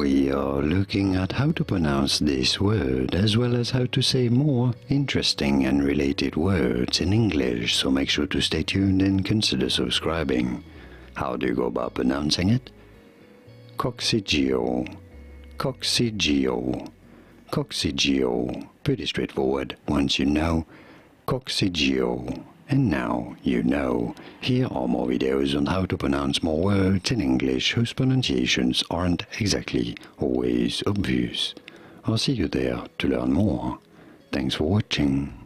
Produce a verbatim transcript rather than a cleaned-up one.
we are looking at how to pronounce this word as well as how to say more interesting and related words in English, so make sure to stay tuned and consider subscribing. How do you go about pronouncing it? Coccygeal, Coccygeal, Coccygeal. Pretty straightforward once you know. Coccygeal. And now you know. Here are more videos on how to pronounce more words in English whose pronunciations aren't exactly always obvious. I'll see you there to learn more. Thanks for watching.